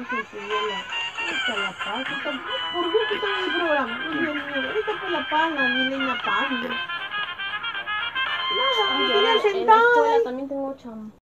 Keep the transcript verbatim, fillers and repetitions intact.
se subió la... Esta la paz, esta... ¿Por qué quitan el programa? Dios mío, esta fue la paz, la Milena Paz, ¿no? Nada, me quedé En la sentada. escuela también tengo chamba.